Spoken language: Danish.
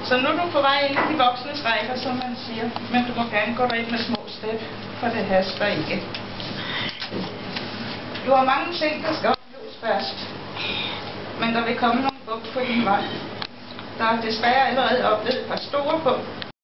Så nu er du på vej ind i de voksnes rækker, som man siger. Men du må gerne gå derind med små step, for det haster ikke. Du har mange ting, der skal opleves først. Men der vil komme nogle buk på din vej. Der er desværre allerede oplevet et par store buk.